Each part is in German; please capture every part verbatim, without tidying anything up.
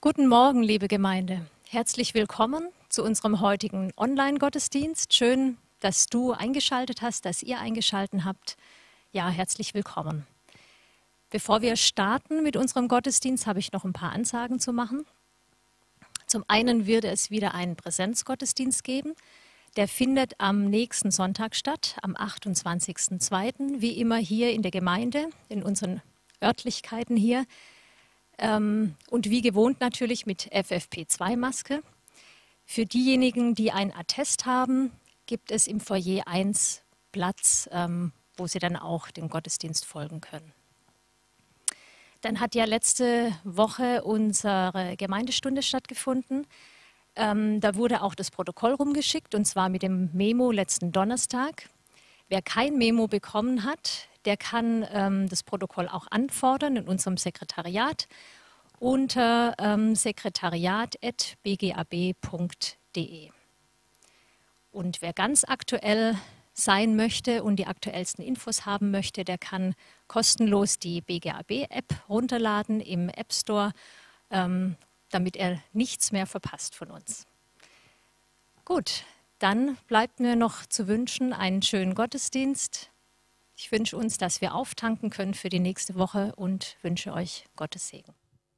Guten Morgen, liebe Gemeinde. Herzlich willkommen zu unserem heutigen Online-Gottesdienst. Schön, dass du eingeschaltet hast, dass ihr eingeschaltet habt. Ja, herzlich willkommen. Bevor wir starten mit unserem Gottesdienst, habe ich noch ein paar Ansagen zu machen. Zum einen wird es wieder einen Präsenzgottesdienst geben. Der findet am nächsten Sonntag statt, am achtundzwanzigsten zweiten Wie immer hier in der Gemeinde, in unseren Örtlichkeiten hier. Und wie gewohnt natürlich mit F F P zwei Maske. Für diejenigen, die ein Attest haben, gibt es im Foyer eins Platz, wo sie dann auch dem Gottesdienst folgen können. Dann hat ja letzte Woche unsere Gemeindestunde stattgefunden. Da wurde auch das Protokoll rumgeschickt, und zwar mit dem Memo letzten Donnerstag. Wer kein Memo bekommen hat, der kann ähm, das Protokoll auch anfordern in unserem Sekretariat unter ähm, sekretariat at b g a b punkt d e. Und wer ganz aktuell sein möchte und die aktuellsten Infos haben möchte, der kann kostenlos die B G A B-App runterladen im App Store, ähm, damit er nichts mehr verpasst von uns. Gut, dann bleibt mir noch zu wünschen einen schönen Gottesdienst. Ich wünsche uns, dass wir auftanken können für die nächste Woche und wünsche euch Gottes Segen.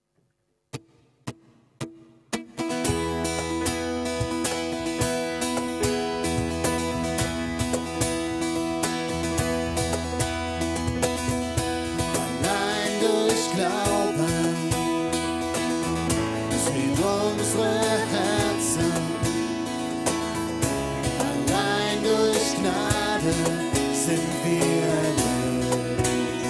Allein durch Glauben sind unsere Herzen, allein durch Gnade sind wir erlöst.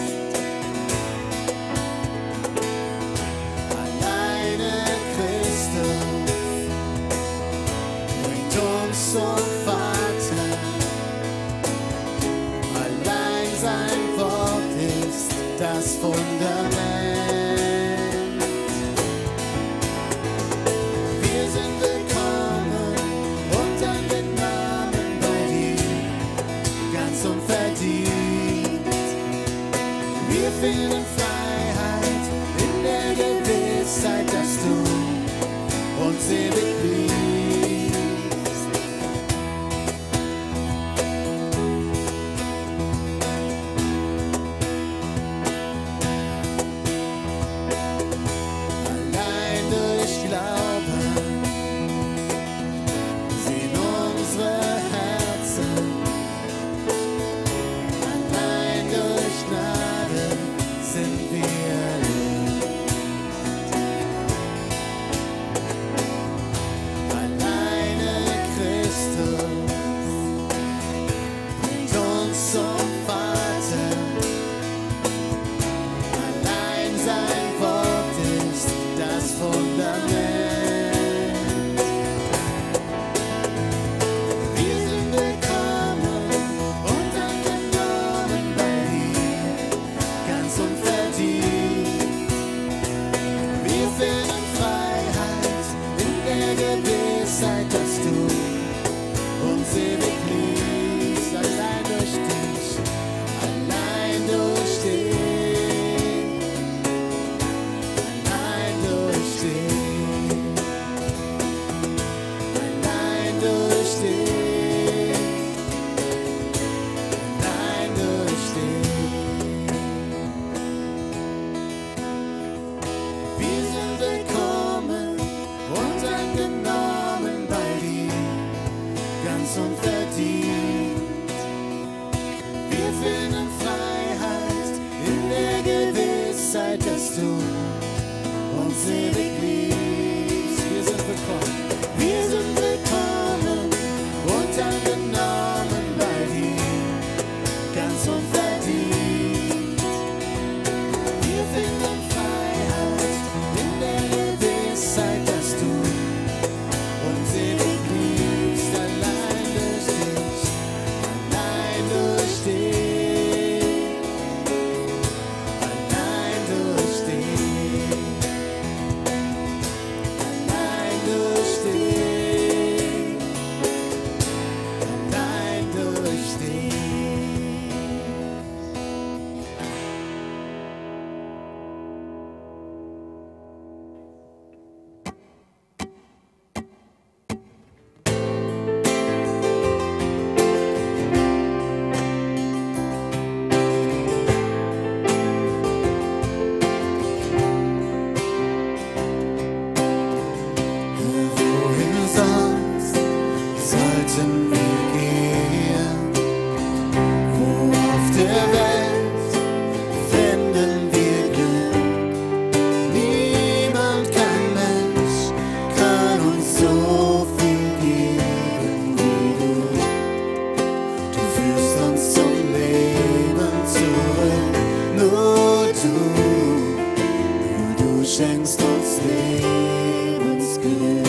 Alleine Christus bringt uns zum Vater. Allein sein Wort ist das Fundament. Wir sind willkommen und angenommen bei dir, ganz unverdient. Wir finden Freiheit in der Gewissheit, dass du uns ewig liebst. Allein durch Glauben sehen unsere Herzen. Allein durch Gnade sind wir erlöst. Alleine Christus bringt uns zum Vater. Allein sein Wort ist das Fundament. Wir sind willkommen und angenommen bei dir, ganz unverdient. Wir finden Freiheit in der Gewissheit, dass du uns ewig liebst. Allein durch dich, allein durch dich, allein durch dich, allein durch dich, allein durch dich. Wir sind willkommen und angenommen bei dir, ganz unverdient. Wir finden Freiheit in der Gewissheit, dass du uns ewig liebst. Wir sind willkommen, wir sind willkommen und angenommen bei dir, ganz unverdient. Wir finden Freiheit in der Gewissheit, dass du uns ewig liebst. Allein durch dich, allein durch dich, allein durch dich, sonst sollten wir gehen? Wo auf der Welt finden wir Glück? Niemand, kein Mensch kann uns so viel geben wie du. Du führst uns zum Leben zurück, nur du, nur du schenkst uns Lebensglück.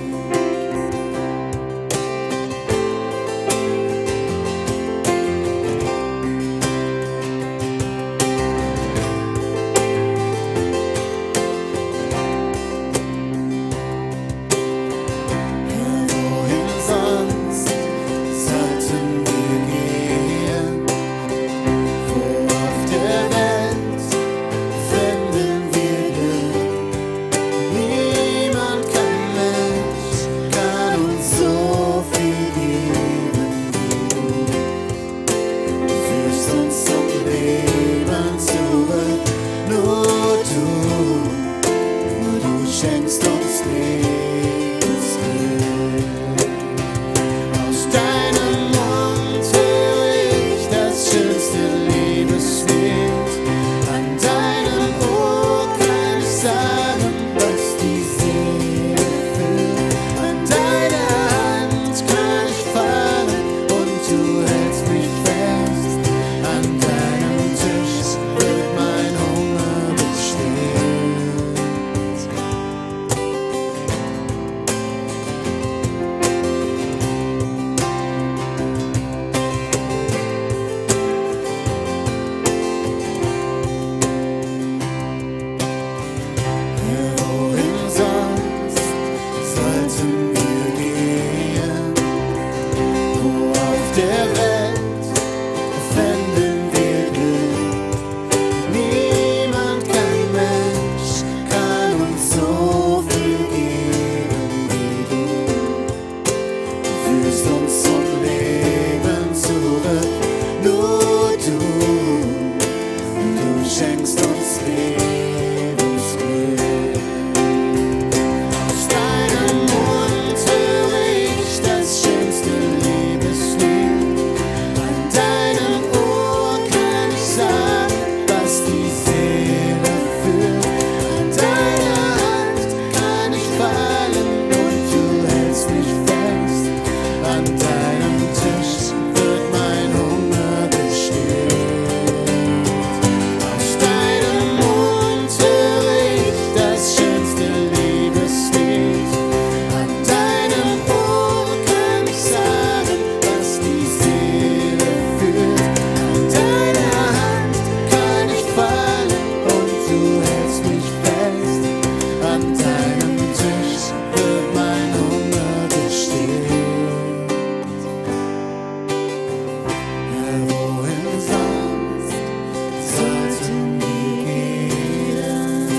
Wohin sonst sollten wir gehen? Wo auf der Welt finden wir Glück? Niemand, kein Mensch kann uns so viel geben wie du. Du führst uns zum Leben zurück, nur du, nur du schenkst uns Lebensglück. Aus deinem Mund höre ich das schönste Liebeslied. An deinem Ohr kann ich sagen, was die Seele fühlt. An deiner Hand kann ich fallen und du hältst mich fest. An deinem Tisch wird mein Hunger gestillt. Wohin sonst sollten wir gehen? Wo auf der Welt finden wir Glück? Niemand, kein Mensch kann uns so viel geben wie du. Du führst uns zum Leben zurück, nur du, du schenkst uns Lebensglück. Aus deinem Mund höre ich das schönste Liebeslied. An deinem Ohr kann ich sagen, was die Seele fühlt. An deiner Hand kann ich fallen und du hältst mich fest. An deinem Tisch wird mein Hunger gestillt. Aus deinem Mund höre ich das schönste Liebeslied. An deinem Ohr kann ich sagen, was die Seele fühlt. An deiner Hand kann ich fallen und du hältst mich fest. An deinem Tisch wird mein Hunger gestillt. Ja, wohin sonst sollten wir gehen?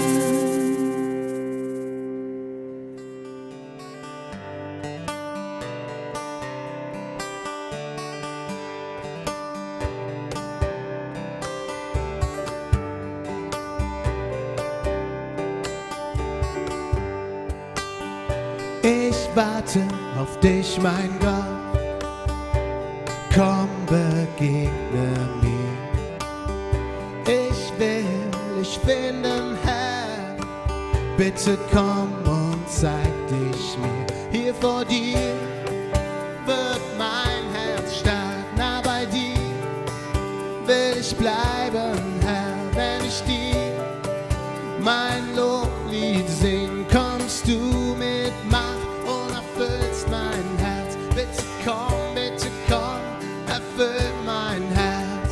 Ich warte auf dich, mein Gott, komm, begegne mir. Ich will dich finden, Herr, bitte komm und zeig dich mir. Hier vor dir wird mein Herz stark, nah bei dir will ich bleiben, Herr, wenn ich dir mein Loblied sing, kommst du mit Macht und erfüllst mein Herz. Bitte komm, bitte komm, erfüll mein Herz.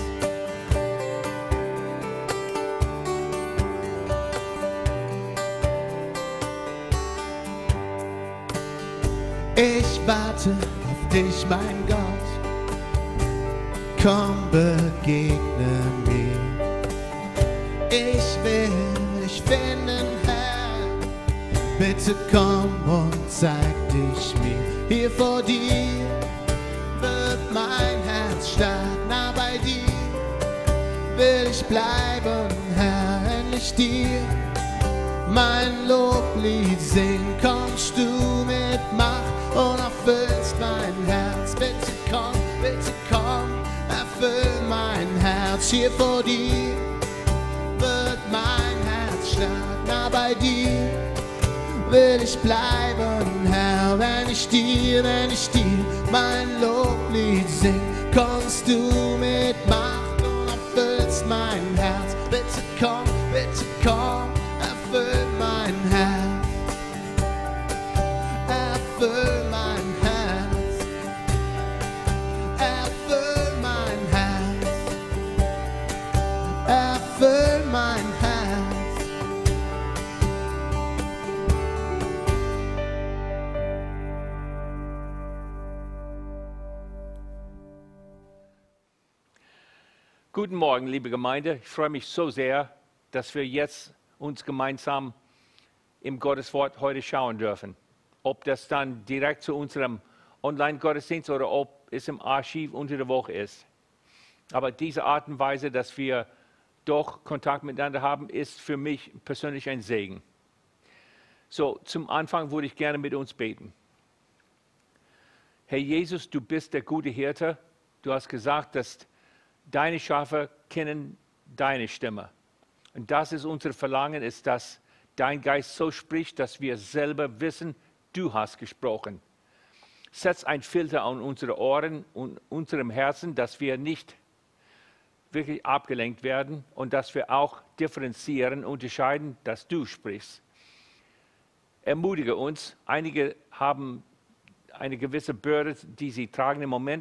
Ich warte auf dich, mein Gott, komm, begegne mir. Ich will dich finden, Herr, bitte komm und zeig dich mir. Hier vor dir wird mein Herz stark, nah bei dir will ich bleiben, Herr, endlich dir mein Loblied singen. Kommst du mit Macht erfüllst mein Herz. Bitte komm, bitte komm, erfüll mein Herz. Hier vor dir wird mein Herz stark, nah bei dir will ich bleiben, Herr. Wenn ich dir, wenn ich dir mein Loblied sing, kommst du mit Macht und erfüllst mein Herz. Bitte komm, bitte komm, erfüll mein Herz. Erfüll mein Herz. Erfüll mein Herz. Erfüll mein Herz. Guten Morgen, liebe Gemeinde. Ich freue mich so sehr, dass wir jetzt uns gemeinsam im Gotteswort heute schauen dürfen. Ob das dann direkt zu unserem Online-Gottesdienst oder ob es im Archiv unter der Woche ist. Aber diese Art und Weise, dass wir doch Kontakt miteinander haben, ist für mich persönlich ein Segen. So, zum Anfang würde ich gerne mit uns beten. Herr Jesus, du bist der gute Hirte. Du hast gesagt, dass deine Schafe kennen deine Stimme. Und das ist unser Verlangen, ist, dass dein Geist so spricht, dass wir selber wissen, du hast gesprochen. Setz ein Filter an unsere Ohren und unserem Herzen, dass wir nicht wirklich abgelenkt werden und dass wir auch differenzieren, unterscheiden, dass du sprichst. Ermutige uns. Einige haben eine gewisse Bürde, die sie tragen im Moment.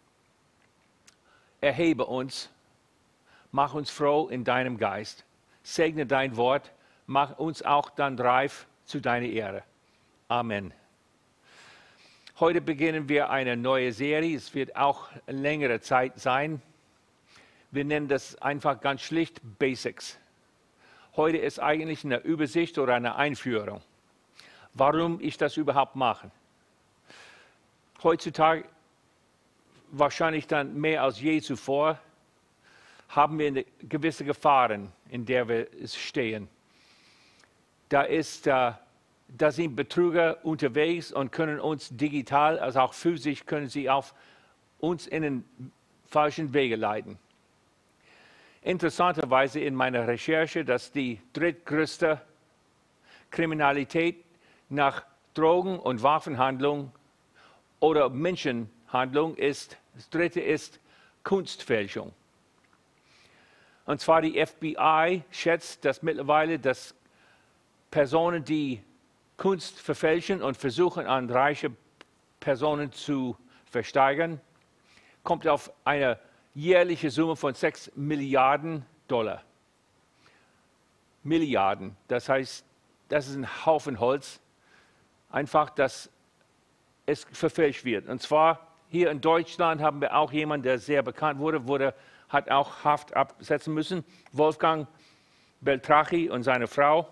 Erhebe uns, mach uns froh in deinem Geist. Segne dein Wort, mach uns auch dann reif zu deiner Ehre. Amen. Heute beginnen wir eine neue Serie. Es wird auch eine längere Zeit sein. Wir nennen das einfach ganz schlicht Basics. Heute ist eigentlich eine Übersicht oder eine Einführung. Warum ich das überhaupt mache. Heutzutage wahrscheinlich dann mehr als je zuvor, haben wir eine gewisse Gefahren, in der wir stehen. Da, ist, äh, da sind Betrüger unterwegs und können uns digital, also auch physisch, können sie auf uns in den falschen Wege leiten. Interessanterweise in meiner Recherche, dass die drittgrößte Kriminalität nach Drogen- und Waffenhandlung oder Menschenhandlung ist, das dritte ist Kunstfälschung. Und zwar die F B I schätzt, dass mittlerweile dass Personen, die Kunst verfälschen und versuchen, an reiche Personen zu versteigern, kommt auf eine jährliche Summe von sechs Milliarden Dollar. Milliarden, das heißt, das ist ein Haufen Holz, einfach, dass es verfälscht wird. Und zwar hier in Deutschland haben wir auch jemanden, der sehr bekannt wurde, wurde hat auch Haft absetzen müssen, Wolfgang Beltracchi und seine Frau.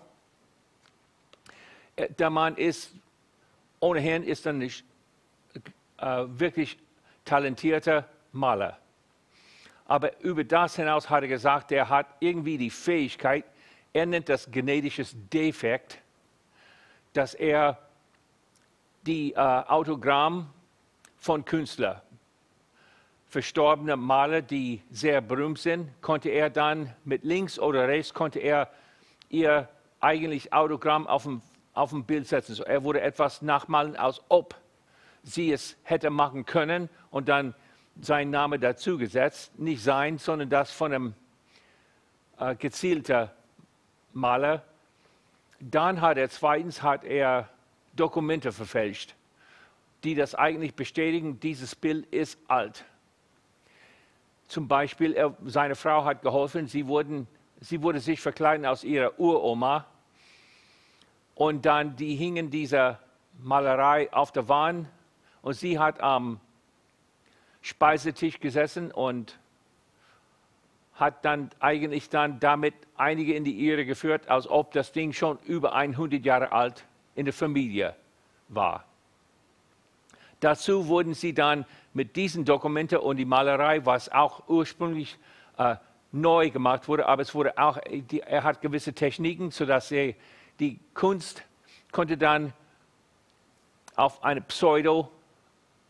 Der Mann ist, ohnehin ist er nicht äh, wirklich talentierter Maler. Aber über das hinaus hat er gesagt, er hat irgendwie die Fähigkeit, er nennt das genetisches Defekt, dass er die äh, Autogramm von Künstlern, verstorbene Maler, die sehr berühmt sind, konnte er dann mit links oder rechts, konnte er ihr eigentlich Autogramm auf dem, auf dem Bild setzen. So, er wurde etwas nachmalen, als ob sie es hätte machen können und dann sein Name dazu gesetzt. Nicht sein, sondern das von einem äh, gezielten Maler. Dann hat er zweitens hat er Dokumente verfälscht, die das eigentlich bestätigen, dieses Bild ist alt. Zum Beispiel, er, seine Frau hat geholfen, sie, wurden, sie wurde sich verkleiden aus ihrer Uroma und dann die hingen dieser Malerei auf der Wand und sie hat am Speisetisch gesessen und hat dann eigentlich dann damit einige in die Irre geführt, als ob das Ding schon über hundert Jahre alt in der Familie war. Dazu wurden sie dann mit diesen Dokumenten und die Malerei, was auch ursprünglich äh, neu gemacht wurde, aber es wurde auch, die, er hat gewisse Techniken, sodass er die Kunst konnte dann auf eine Pseudo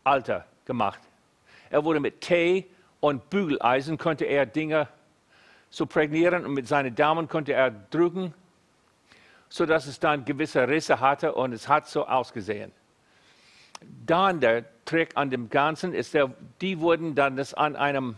Alter gemacht. Er wurde mit Tee und Bügeleisen, konnte er Dinge so prägnieren und mit seinen Daumen konnte er drücken, sodass es dann gewisse Risse hatte und es hat so ausgesehen. Dann der Trick an dem Ganzen ist, der, die wurden dann das an einem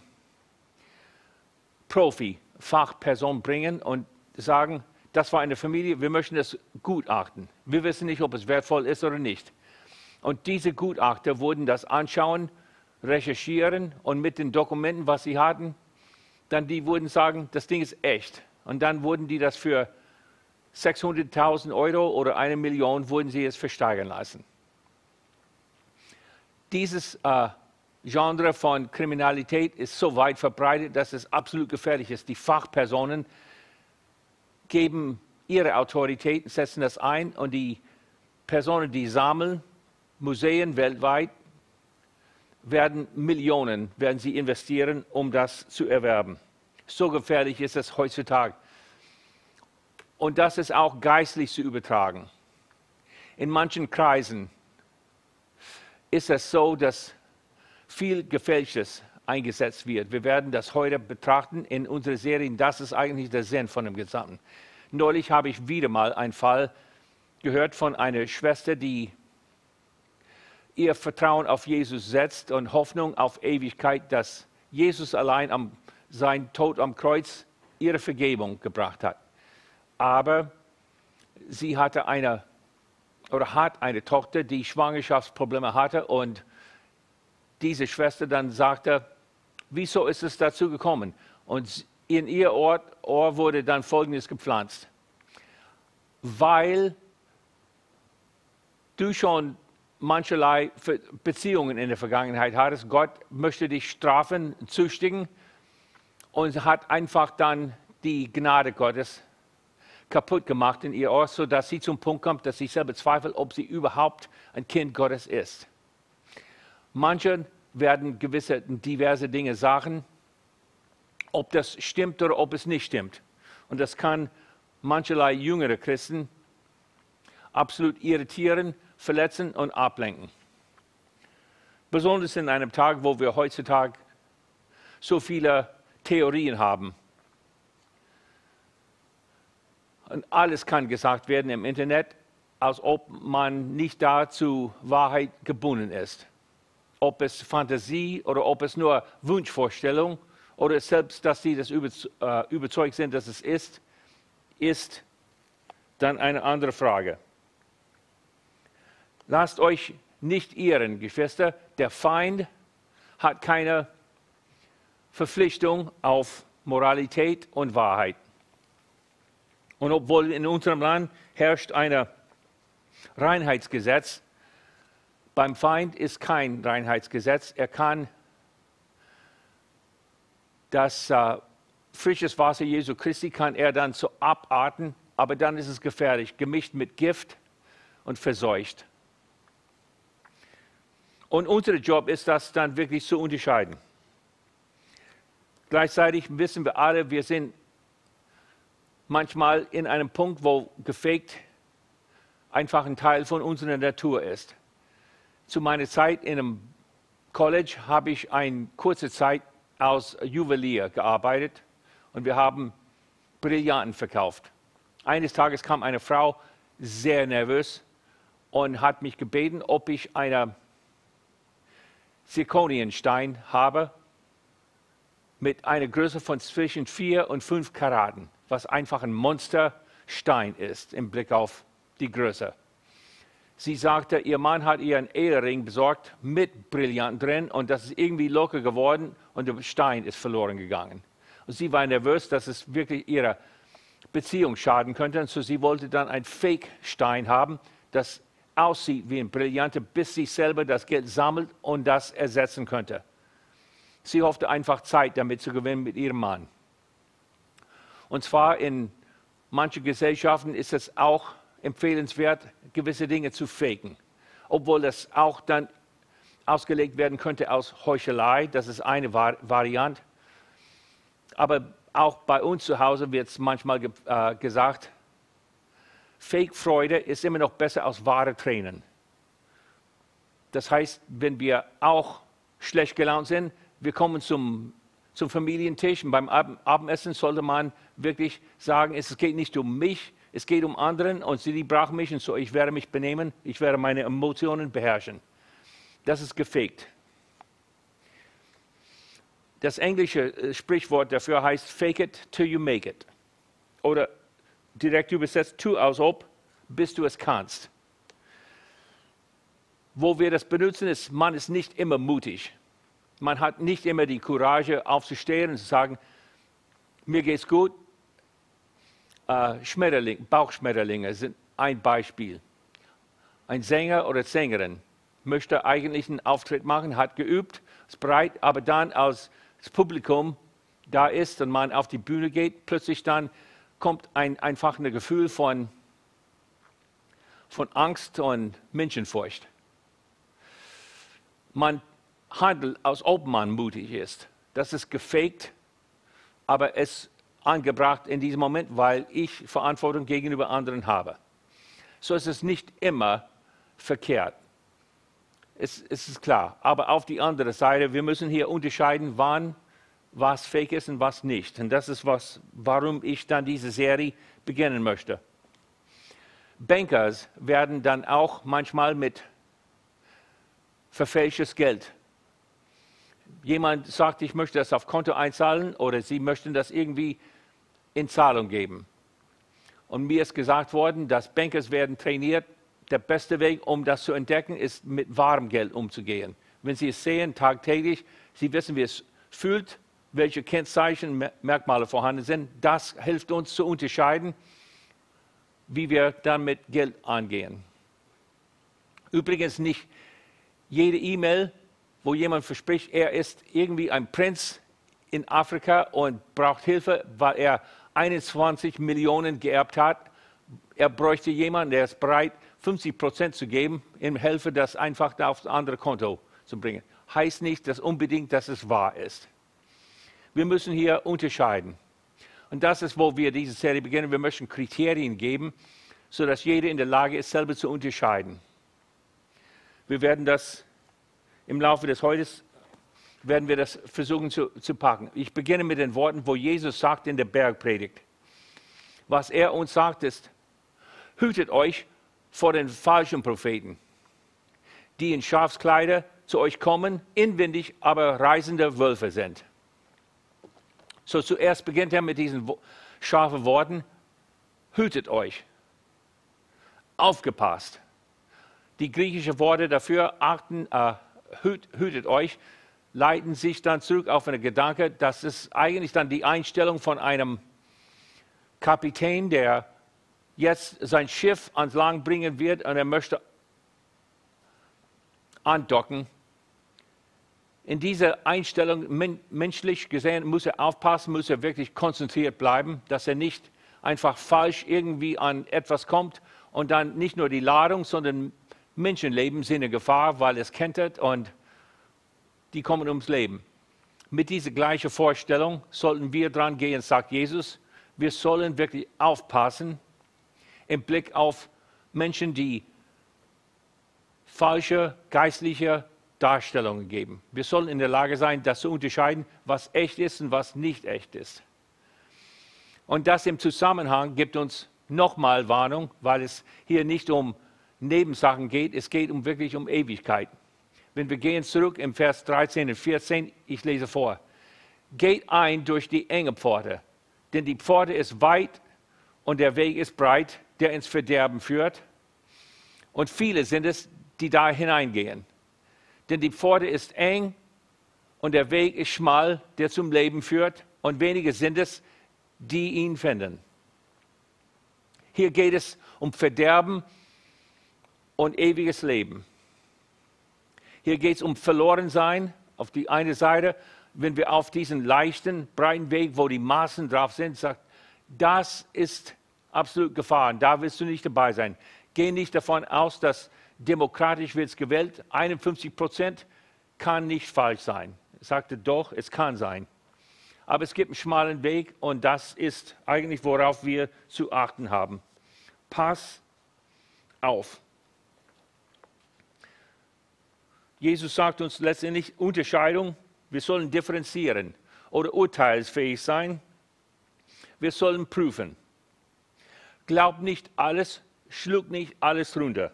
Profi, Fachperson bringen und sagen, das war eine Familie, wir möchten das gutachten. Wir wissen nicht, ob es wertvoll ist oder nicht. Und diese Gutachter wurden das anschauen, recherchieren und mit den Dokumenten, was sie hatten, dann die wurden sagen, das Ding ist echt. Und dann wurden die das für sechshunderttausend Euro oder eine Million, wurden sie es versteigern lassen. Dieses äh, Genre von Kriminalität ist so weit verbreitet, dass es absolut gefährlich ist. Die Fachpersonen geben ihre Autorität, setzen das ein und die Personen, die sammeln, Museen weltweit, werden Millionen, werden sie investieren, um das zu erwerben. So gefährlich ist es heutzutage. Und das ist auch geistlich zu übertragen. In manchen Kreisen ist es so, dass viel Gefälschtes eingesetzt wird. Wir werden das heute betrachten in unserer Serie. Das ist eigentlich der Sinn von dem Gesamten. Neulich habe ich wieder mal einen Fall gehört von einer Schwester, die ihr Vertrauen auf Jesus setzt und Hoffnung auf Ewigkeit, dass Jesus allein am, sein Tod am Kreuz ihre Vergebung gebracht hat. Aber sie hatte eine oder hat eine Tochter, die Schwangerschaftsprobleme hatte und diese Schwester dann sagte, wieso ist es dazu gekommen? Und in ihr Ohr, Ohr wurde dann Folgendes gepflanzt. Weil du schon mancherlei Beziehungen in der Vergangenheit hattest, Gott möchte dich strafen, züchtigen und hat einfach dann die Gnade Gottes kaputt gemacht in ihr Ohr, sodass sie zum Punkt kommt, dass sie selber zweifelt, ob sie überhaupt ein Kind Gottes ist. Manche werden gewisse, diverse Dinge sagen, ob das stimmt oder ob es nicht stimmt. Und das kann mancherlei jüngere Christen absolut irritieren, verletzen und ablenken. Besonders in einem Tag, wo wir heutzutage so viele Theorien haben. Und alles kann gesagt werden im Internet, als ob man nicht da zur Wahrheit gebunden ist. Ob es Fantasie oder ob es nur Wunschvorstellung oder selbst, dass sie das überzeugt sind, dass es ist, ist dann eine andere Frage. Lasst euch nicht irren, Geschwister, der Feind hat keine Verpflichtung auf Moralität und Wahrheit. Und obwohl in unserem Land herrscht ein Reinheitsgesetz, beim Feind ist kein Reinheitsgesetz. Er kann das äh, frisches Wasser Jesu Christi kann er dann so abarten, aber dann ist es gefährlich, gemischt mit Gift und verseucht. Und unser Job ist das dann wirklich zu unterscheiden. Gleichzeitig wissen wir alle, wir sind manchmal in einem Punkt, wo gefaked einfach ein Teil von unserer Natur ist. Zu meiner Zeit in einem College habe ich eine kurze Zeit als Juwelier gearbeitet und wir haben Brillanten verkauft. Eines Tages kam eine Frau sehr nervös und hat mich gebeten, ob ich einen Zirkonienstein habe mit einer Größe von zwischen vier und fünf Karaten, was einfach ein Monsterstein ist im Blick auf die Größe. Sie sagte, ihr Mann hat ihr einen Ehering besorgt mit Brillanten drin und das ist irgendwie locker geworden und der Stein ist verloren gegangen. Und sie war nervös, dass es wirklich ihrer Beziehung schaden könnte. Und so sie wollte dann einen Fake-Stein haben, das aussieht wie ein Brillante, bis sie selber das Geld sammelt und das ersetzen könnte. Sie hoffte einfach Zeit damit zu gewinnen mit ihrem Mann. Und zwar in manchen Gesellschaften ist es auch empfehlenswert, gewisse Dinge zu faken. Obwohl das auch dann ausgelegt werden könnte als Heuchelei, das ist eine Vari- Variante. Aber auch bei uns zu Hause wird es manchmal ge äh, gesagt, Fake-Freude ist immer noch besser als wahre Tränen. Das heißt, wenn wir auch schlecht gelaunt sind, wir kommen zum, zum Familientisch und beim Ab Abendessen sollte man wirklich sagen, es geht nicht um mich, es geht um anderen und sie brauchen mich und so, ich werde mich benehmen, ich werde meine Emotionen beherrschen. Das ist gefegt. Das englische Sprichwort dafür heißt, fake it till you make it. Oder direkt übersetzt, tu als ob, bis du es kannst. Wo wir das benutzen, ist, man ist nicht immer mutig. Man hat nicht immer die Courage aufzustehen und zu sagen, mir geht's gut. Äh, Schmetterling, Bauchschmetterlinge sind ein Beispiel. Ein Sänger oder Sängerin möchte eigentlich einen Auftritt machen, hat geübt, ist bereit, aber dann als das Publikum da ist und man auf die Bühne geht, plötzlich dann kommt ein, einfach ein Gefühl von, von Angst und Menschenfurcht. Man handelt, als ob man mutig ist. Das ist gefaked, aber es ist angebracht in diesem Moment, weil ich Verantwortung gegenüber anderen habe. So ist es nicht immer verkehrt. Es, es ist klar. Aber auf die andere Seite, wir müssen hier unterscheiden, wann was fake ist und was nicht. Und das ist, was, warum ich dann diese Serie beginnen möchte. Bankers werden dann auch manchmal mit verfälschtes Geld. Jemand sagt, ich möchte das auf Konto einzahlen oder sie möchten das irgendwie in Zahlung geben. Und mir ist gesagt worden, dass Bankers werden trainiert, der beste Weg, um das zu entdecken, ist mit wahrem Geld umzugehen. Wenn Sie es sehen, tagtäglich, Sie wissen, wie es fühlt, welche Kennzeichen, Merkmale vorhanden sind. Das hilft uns zu unterscheiden, wie wir dann mit Geld angehen. Übrigens nicht jede E-Mail, wo jemand verspricht, er ist irgendwie ein Prinz in Afrika und braucht Hilfe, weil er einundzwanzig Millionen geerbt hat. Er bräuchte jemanden, der ist bereit, fünfzig Prozent zu geben, ihm helfe, das einfach auf das andere Konto zu bringen. Heißt nicht, dass unbedingt, dass es wahr ist. Wir müssen hier unterscheiden. Und das ist, wo wir diese Serie beginnen. Wir möchten Kriterien geben, sodass jeder in der Lage ist, selber zu unterscheiden. Wir werden das im Laufe des Heutes, werden wir das versuchen zu, zu packen. Ich beginne mit den Worten, wo Jesus sagt in der Bergpredigt. Was er uns sagt ist, hütet euch vor den falschen Propheten, die in Schafskleider zu euch kommen, inwendig aber reisende Wölfe sind. So zuerst beginnt er mit diesen scharfen Worten, hütet euch, aufgepasst. Die griechischen Worte dafür, achten, äh, hüt, hütet euch, leiten sich dann zurück auf einen Gedanke, das ist eigentlich dann die Einstellung von einem Kapitän, der jetzt sein Schiff ans Land bringen wird und er möchte andocken. In dieser Einstellung, men menschlich gesehen, muss er aufpassen, muss er wirklich konzentriert bleiben, dass er nicht einfach falsch irgendwie an etwas kommt und dann nicht nur die Ladung, sondern Menschenleben sind in Gefahr, weil es kentert und die kommen ums Leben. Mit dieser gleichen Vorstellung sollten wir dran gehen, sagt Jesus. Wir sollen wirklich aufpassen im Blick auf Menschen, die falsche geistliche Darstellungen geben. Wir sollen in der Lage sein, das zu unterscheiden, was echt ist und was nicht echt ist. Und das im Zusammenhang gibt uns nochmal Warnung, weil es hier nicht um Nebensachen geht, es geht um wirklich um Ewigkeit. Wenn wir gehen zurück im Vers dreizehn und vierzehn, ich lese vor. Geht ein durch die enge Pforte, denn die Pforte ist weit und der Weg ist breit, der ins Verderben führt. Und viele sind es, die da hineingehen. Denn die Pforte ist eng und der Weg ist schmal, der zum Leben führt. Und wenige sind es, die ihn finden. Hier geht es um Verderben und ewiges Leben. Hier geht es um Verlorensein auf die eine Seite. Wenn wir auf diesen leichten, breiten Weg, wo die Maßen drauf sind, sagt, das ist absolut Gefahr. Da willst du nicht dabei sein. Geh nicht davon aus, dass demokratisch wird es gewählt. einundfünfzig Prozent kann nicht falsch sein. Er sagte doch, es kann sein. Aber es gibt einen schmalen Weg und das ist eigentlich, worauf wir zu achten haben. Pass auf. Jesus sagt uns letztendlich Unterscheidung. Wir sollen differenzieren oder urteilsfähig sein. Wir sollen prüfen. Glaub nicht alles, schluck nicht alles runter.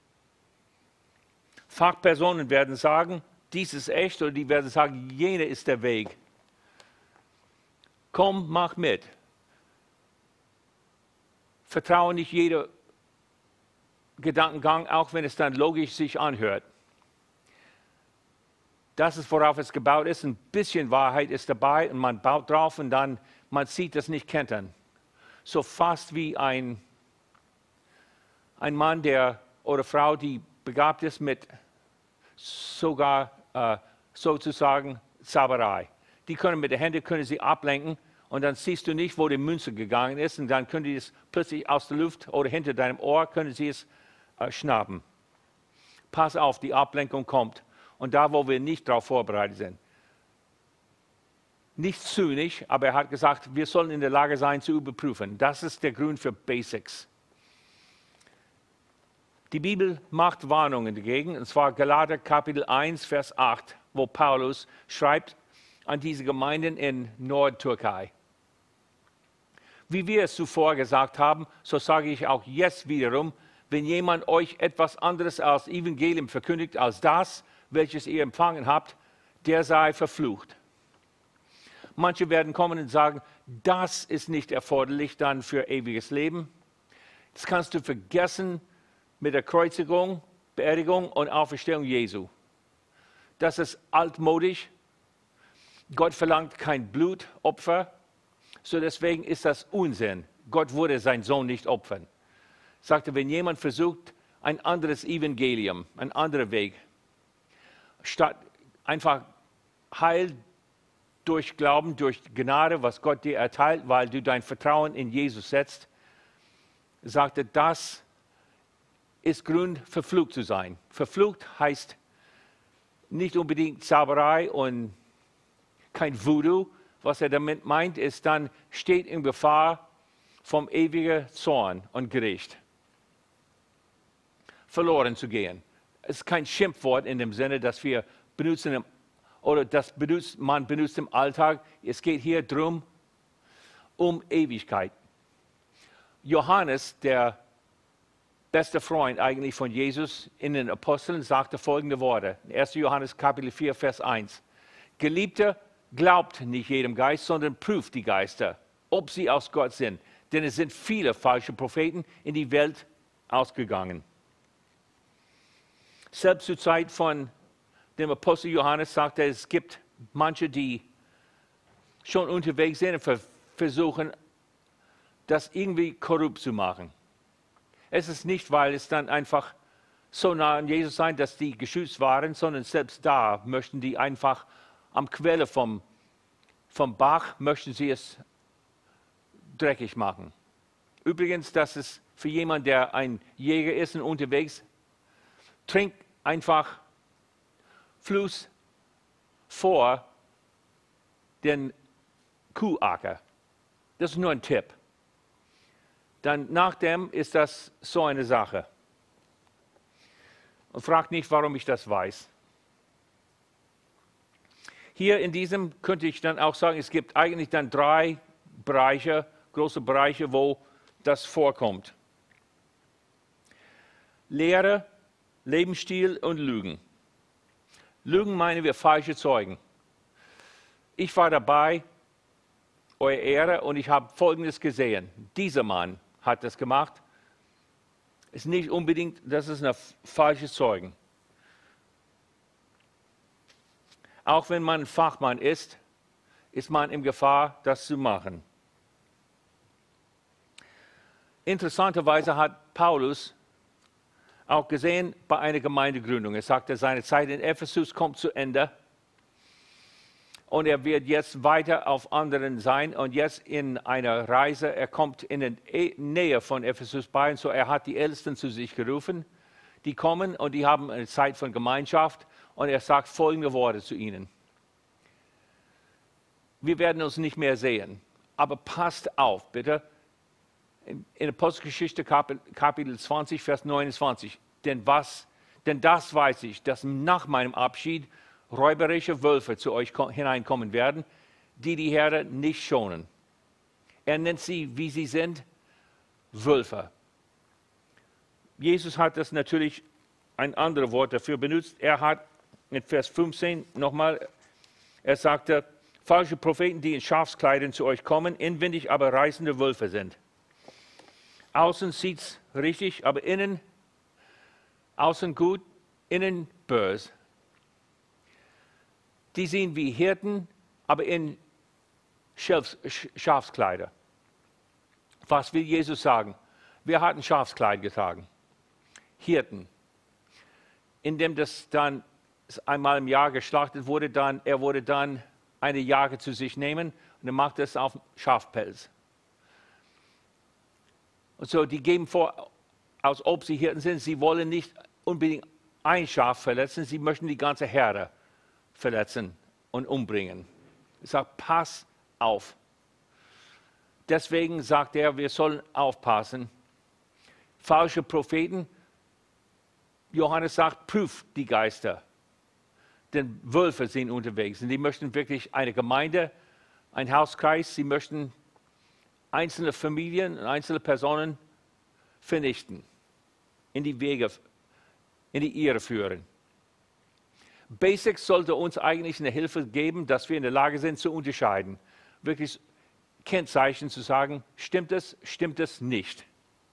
Fachpersonen werden sagen, dies ist echt, oder die werden sagen, jener ist der Weg. Komm, mach mit. Vertraue nicht jedem Gedankengang, auch wenn es dann logisch sich anhört. Das ist, worauf es gebaut ist. Ein bisschen Wahrheit ist dabei und man baut drauf und dann, man sieht das nicht kentern. So fast wie ein, ein Mann der, oder Frau, die begabt ist mit sogar äh, sozusagen Zauberei. Die können mit den Händen können sie ablenken und dann siehst du nicht, wo die Münze gegangen ist und dann können die es plötzlich aus der Luft oder hinter deinem Ohr können sie es äh, schnappen. Pass auf, die Ablenkung kommt. Und da, wo wir nicht darauf vorbereitet sind. Nicht zynisch, aber er hat gesagt, wir sollen in der Lage sein zu überprüfen. Das ist der Grund für Basics. Die Bibel macht Warnungen dagegen, und zwar Galater Kapitel eins, Vers acht, wo Paulus schreibt an diese Gemeinden in Nordtürkei. Wie wir es zuvor gesagt haben, so sage ich auch jetzt wiederum, wenn jemand euch etwas anderes als Evangelium verkündigt als das, welches ihr empfangen habt, der sei verflucht. Manche werden kommen und sagen, das ist nicht erforderlich dann für ewiges Leben. Das kannst du vergessen mit der Kreuzigung, Beerdigung und Auferstehung Jesu. Das ist altmodisch. Gott verlangt kein Blutopfer, so deswegen ist das Unsinn. Gott würde seinen Sohn nicht opfern. Sagte, wenn jemand versucht, ein anderes Evangelium, ein anderer Weg, statt einfach Heil durch Glauben, durch Gnade, was Gott dir erteilt, weil du dein Vertrauen in Jesus setzt, sagte, das ist Grund, verflucht zu sein. Verflucht heißt nicht unbedingt Zauberei und kein Voodoo. Was er damit meint, ist dann, steht in Gefahr vom ewigen Zorn und Gericht. Verloren zu gehen. Es ist kein Schimpfwort in dem Sinne, dass wir benutzen, oder das benutzt, man benutzt im Alltag. Es geht hier drum um Ewigkeit. Johannes, der beste Freund eigentlich von Jesus in den Aposteln, sagte folgende Worte. erster Johannes Kapitel vier, Vers eins. Geliebter, glaubt nicht jedem Geist, sondern prüft die Geister, ob sie aus Gott sind. Denn es sind viele falsche Propheten in die Welt ausgegangen. Selbst zur Zeit von dem Apostel Johannes sagt er, es gibt manche, die schon unterwegs sind und versuchen, das irgendwie korrupt zu machen. Es ist nicht, weil es dann einfach so nah an Jesus sein, dass die geschützt waren, sondern selbst da möchten die einfach am Quelle vom, vom Bach, möchten sie es dreckig machen. Übrigens, das ist für jemanden, der ein Jäger ist und unterwegs, trink einfach Fluss vor den Kuhacker. Das ist nur ein Tipp. Dann nach dem ist das so eine Sache. Und fragt nicht, warum ich das weiß. Hier in diesem könnte ich dann auch sagen, es gibt eigentlich dann drei Bereiche, große Bereiche, wo das vorkommt. Lehre, Lebensstil und Lügen. Lügen meinen wir falsche Zeugen. Ich war dabei, Eure Ehre, und ich habe Folgendes gesehen. Dieser Mann hat das gemacht. Ist nicht unbedingt, das ist ein falsches Zeugen. Auch wenn man ein Fachmann ist, ist man in Gefahr, das zu machen. Interessanterweise hat Paulus auch gesehen bei einer Gemeindegründung. Er sagte, seine Zeit in Ephesus kommt zu Ende. Und er wird jetzt weiter auf anderen sein. Und jetzt in einer Reise, er kommt in der Nähe von Ephesus bei. Und so er hat die Ältesten zu sich gerufen. Die kommen und die haben eine Zeit von Gemeinschaft. Und er sagt folgende Worte zu ihnen. Wir werden uns nicht mehr sehen. Aber passt auf, bitte. In, in Apostelgeschichte Kapitel zwanzig, Vers neunundzwanzig. Denn was Denn das weiß ich, dass nach meinem Abschied räuberische Wölfe zu euch hineinkommen werden, die die Herde nicht schonen. Er nennt sie, wie sie sind, Wölfe. Jesus hat das natürlich ein anderes Wort dafür benutzt. Er hat in Vers fünfzehn nochmal, er sagte, falsche Propheten, die in Schafskleidern zu euch kommen, inwendig aber reißende Wölfe sind. Außen sieht es richtig, aber innen, außen gut, innen böse. Die sehen wie Hirten, aber in Schafs, Schafskleider. Was will Jesus sagen? Wer hat ein Schafskleid getragen? Hirten. Indem das dann einmal im Jahr geschlachtet wurde, dann, er wurde dann eine Jagd zu sich nehmen und er macht das auf Schafpelz. Und so, die geben vor, als ob sie Hirten sind, sie wollen nicht unbedingt ein Schaf verletzen, sie möchten die ganze Herde verletzen und umbringen. Er sagt, pass auf. Deswegen sagt er, wir sollen aufpassen. Falsche Propheten, Johannes sagt, prüft die Geister. Denn Wölfe sind unterwegs und die möchten wirklich eine Gemeinde, ein Hauskreis, sie möchten einzelne Familien und einzelne Personen vernichten, in die Wege, in die Irre führen. Basics sollte uns eigentlich eine Hilfe geben, dass wir in der Lage sind zu unterscheiden. Wirklich Kennzeichen zu sagen, stimmt es, stimmt es nicht.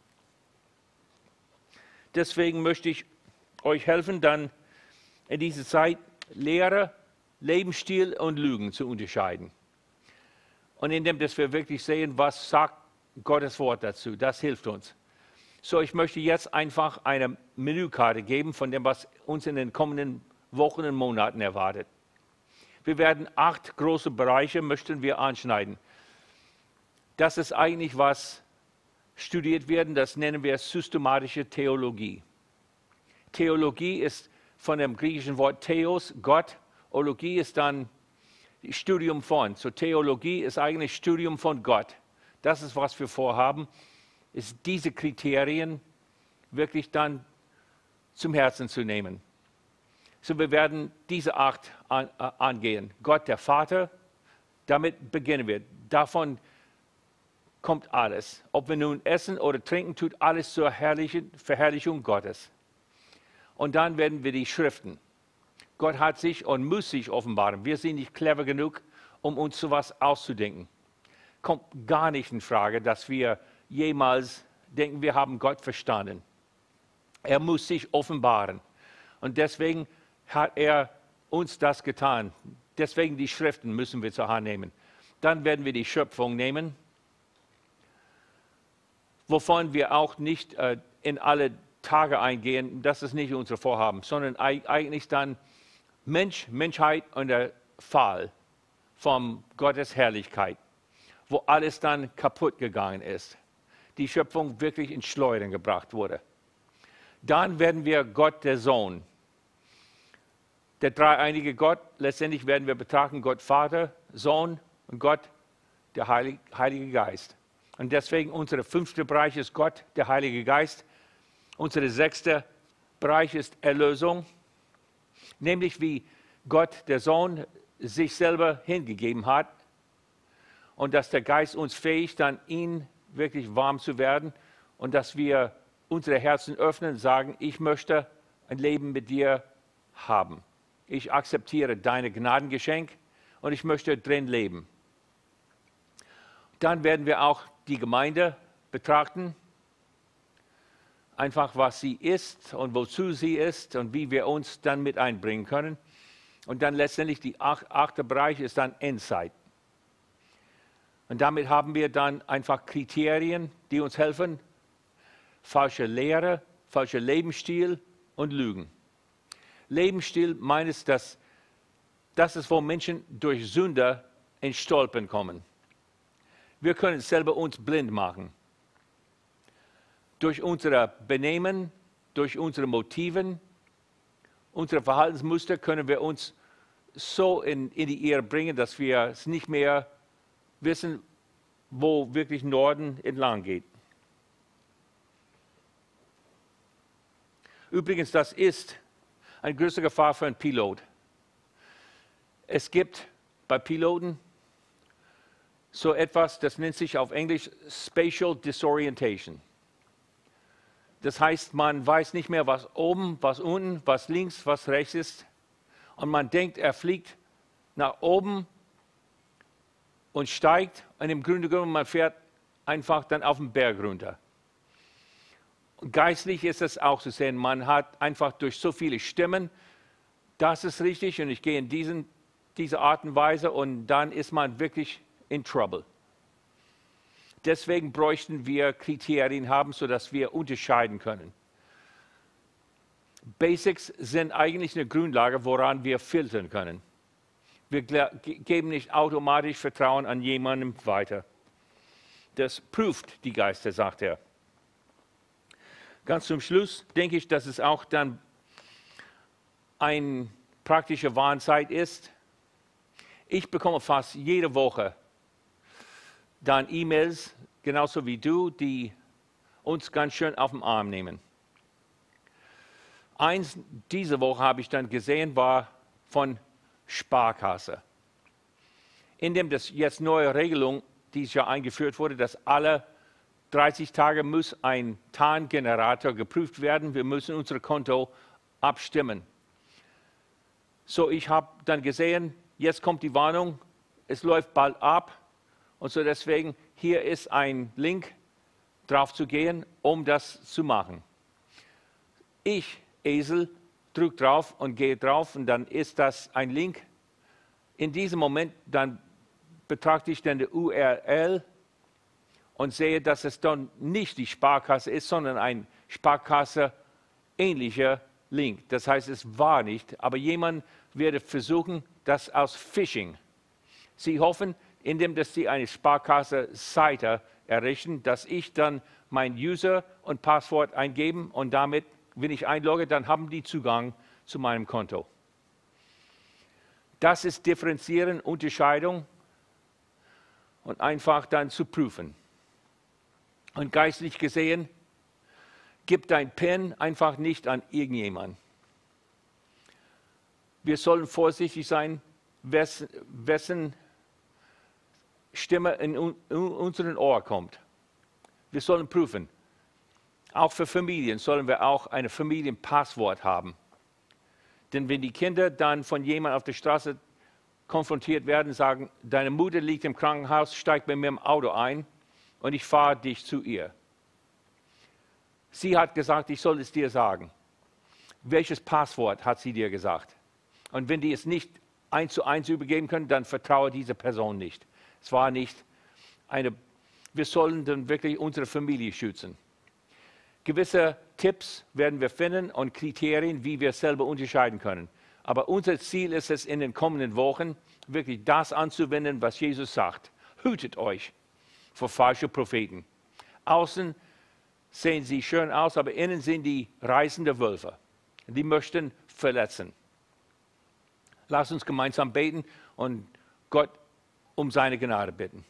Deswegen möchte ich euch helfen, dann in dieser Zeit Lehre, Lebensstil und Lügen zu unterscheiden. Und indem dass wir wirklich sehen, was sagt Gottes Wort dazu, das hilft uns. So, ich möchte jetzt einfach eine Menükarte geben von dem, was uns in den kommenden Wochen und Monaten erwartet. Wir werden acht große Bereiche möchten wir anschneiden. Das ist eigentlich, was studiert werden, das nennen wir systematische Theologie. Theologie ist von dem griechischen Wort Theos, Gott. Ologie ist dann Studium von. So Theologie ist eigentlich Studium von Gott. Das ist, was wir vorhaben, ist diese Kriterien wirklich dann zum Herzen zu nehmen. So, wir werden diese acht an, äh, angehen. Gott, der Vater, damit beginnen wir. Davon kommt alles. Ob wir nun essen oder trinken, tut alles zur herrlichen Verherrlichung Gottes. Und dann werden wir die Schriften. Gott hat sich und muss sich offenbaren. Wir sind nicht clever genug, um uns sowas auszudenken. Kommt gar nicht in Frage, dass wir jemals denken, wir haben Gott verstanden. Er muss sich offenbaren. Und deswegen hat er uns das getan. Deswegen die Schriften müssen wir zur Hand nehmen. Dann werden wir die Schöpfung nehmen, wovon wir auch nicht äh, in alle Tage eingehen. Das ist nicht unser Vorhaben, sondern eigentlich dann Mensch, Menschheit und der Fall von Gottes Herrlichkeit, wo alles dann kaputt gegangen ist. Die Schöpfung wirklich ins Schleudern gebracht wurde. Dann werden wir Gott, der Sohn, der dreieinige Gott, letztendlich werden wir betrachten Gott Vater, Sohn und Gott, der Heilige, Heilige Geist. Und deswegen unser fünfter Bereich ist Gott, der Heilige Geist. Unser sechster Bereich ist Erlösung, nämlich wie Gott, der Sohn, sich selber hingegeben hat und dass der Geist uns fähigt, dann ihn wirklich warm zu werden und dass wir unsere Herzen öffnen und sagen, ich möchte ein Leben mit dir haben. Ich akzeptiere deine Gnadengeschenk und ich möchte drin leben. Dann werden wir auch die Gemeinde betrachten, einfach was sie ist und wozu sie ist und wie wir uns dann mit einbringen können. Und dann letztendlich die ach, achte Bereich ist dann Endzeit. Und damit haben wir dann einfach Kriterien, die uns helfen, falsche Lehre, falscher Lebensstil und Lügen. Lebensstil meint, dass das ist, wo Menschen durch Sünde in Stolpern kommen. Wir können selber uns blind machen. Durch unser Benehmen, durch unsere Motiven, unsere Verhaltensmuster können wir uns so in, in die Irre bringen, dass wir es nicht mehr wissen, wo wirklich Norden entlang geht. Übrigens, das ist eine größere Gefahr für einen Pilot. Es gibt bei Piloten so etwas, das nennt sich auf Englisch Spatial Disorientation. Das heißt, man weiß nicht mehr, was oben, was unten, was links, was rechts ist. Und man denkt, er fliegt nach oben und steigt. Und im Grunde genommen, man fährt einfach dann auf den Berg runter. Und geistlich ist es auch zu sehen. Man hat einfach durch so viele Stimmen, das ist richtig und ich gehe in diesen, diese Art und Weise und dann ist man wirklich in Trouble. Deswegen bräuchten wir Kriterien haben, sodass wir unterscheiden können. Basics sind eigentlich eine Grundlage, woran wir filtern können. Wir geben nicht automatisch Vertrauen an jemandem weiter. Das prüft die Geister, sagt er. Ganz zum Schluss denke ich, dass es auch dann eine praktische Warnzeit ist. Ich bekomme fast jede Woche dann E-Mails, genauso wie du, die uns ganz schön auf den Arm nehmen. Eins diese Woche habe ich dann gesehen, war von Sparkasse. In dem das jetzt neue Regelung dieses Jahr eingeführt wurde, dass alle dreißig Tage muss ein Tarngenerator geprüft werden. Wir müssen unser Konto abstimmen. So, ich habe dann gesehen, jetzt kommt die Warnung, es läuft bald ab. Und so deswegen, hier ist ein Link, drauf zu gehen, um das zu machen. Ich, Esel, drücke drauf und gehe drauf und dann ist das ein Link. In diesem Moment, dann betrachte ich dann die U R L und sehe, dass es dann nicht die Sparkasse ist, sondern ein Sparkasse-ähnlicher Link. Das heißt, es war nicht, aber jemand werde versuchen, das aus Phishing. Sie hoffen, indem dass sie eine Sparkasse-Seite errichten, dass ich dann mein User und Passwort eingeben und damit, wenn ich einlogge, dann haben die Zugang zu meinem Konto. Das ist Differenzieren, Unterscheidung und einfach dann zu prüfen. Und geistlich gesehen, gib dein PIN einfach nicht an irgendjemanden. Wir sollen vorsichtig sein, wessen, wessen Stimme in, in unseren Ohr kommt. Wir sollen prüfen. Auch für Familien sollen wir auch ein Familienpasswort haben. Denn wenn die Kinder dann von jemandem auf der Straße konfrontiert werden, sagen, deine Mutter liegt im Krankenhaus, steig bei mir im Auto ein und ich fahre dich zu ihr. Sie hat gesagt, ich soll es dir sagen. Welches Passwort hat sie dir gesagt? Und wenn die es nicht eins zu eins übergeben können, dann vertraue dieser Person nicht. Es war nicht eine, wir sollen dann wirklich unsere Familie schützen. Gewisse Tipps werden wir finden und Kriterien, wie wir selber unterscheiden können. Aber unser Ziel ist es, in den kommenden Wochen wirklich das anzuwenden, was Jesus sagt. Hütet euch vor falschen Propheten. Außen sehen sie schön aus, aber innen sind die reißende Wölfe. Die möchten verletzen. Lasst uns gemeinsam beten und Gott um seine Gnade bitten.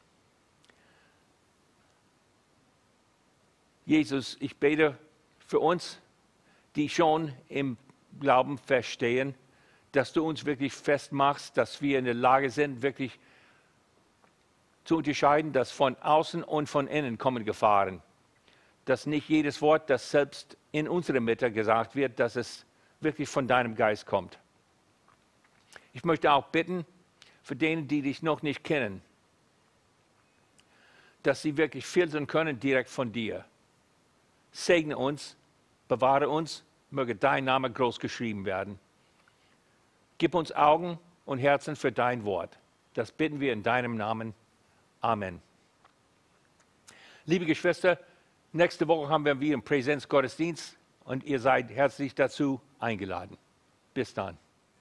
Jesus, ich bete für uns, die schon im Glauben feststehen, dass du uns wirklich festmachst, dass wir in der Lage sind, wirklich zu unterscheiden, dass von außen und von innen kommen Gefahren. Dass nicht jedes Wort, das selbst in unserer Mitte gesagt wird, dass es wirklich von deinem Geist kommt. Ich möchte auch bitten, für denen, die dich noch nicht kennen, dass sie wirklich filtern können direkt von dir. Segne uns, bewahre uns, möge dein Name groß geschrieben werden. Gib uns Augen und Herzen für dein Wort. Das bitten wir in deinem Namen. Amen. Liebe Geschwister, nächste Woche haben wir wieder einen Präsenzgottesdienst und ihr seid herzlich dazu eingeladen. Bis dann.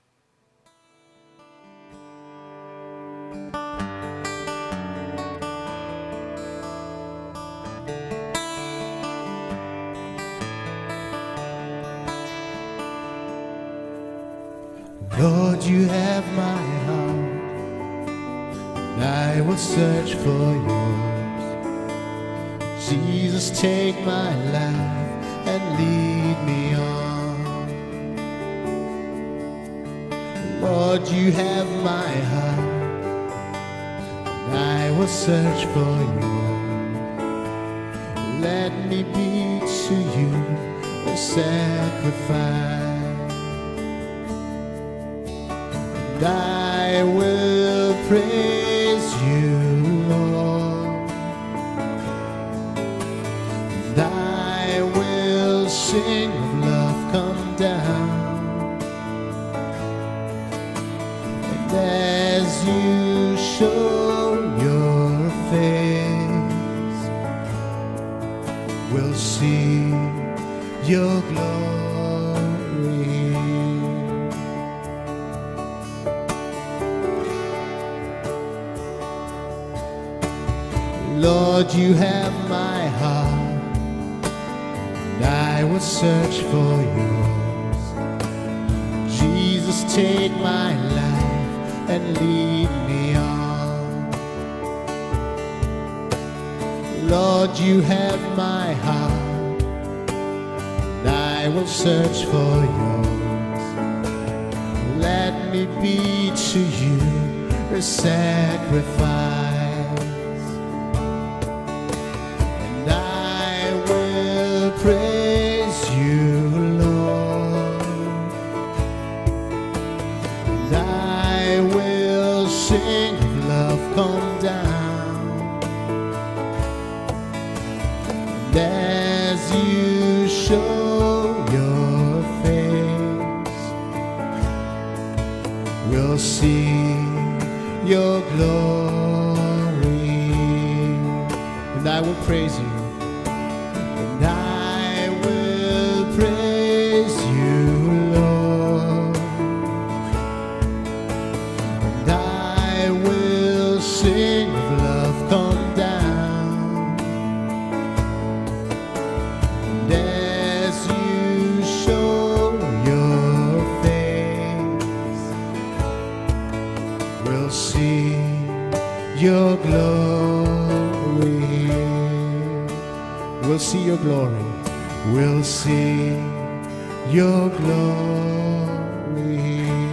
Lord, you have my heart, and I will search for yours. Jesus, take my life and lead me on. Lord, you have my heart, and I will search for you. Let me be to you a sacrifice, and I will praise you, Lord, and I will sing of love come down. As you show your face, we'll see your glory. Lord, you have my heart, and I will search for yours. Jesus, take my life and lead me on. Lord, you have my heart, and I will search for yours. Let me be to you a sacrifice, and I will praise you, Lord, and I will sing of love come down. And as you show your face, we'll see your glory. And I will praise you, and I will praise you, Lord, and I will sing of love come down. And as you show your face, we'll see your glory. We'll see your glory. We'll see your glory.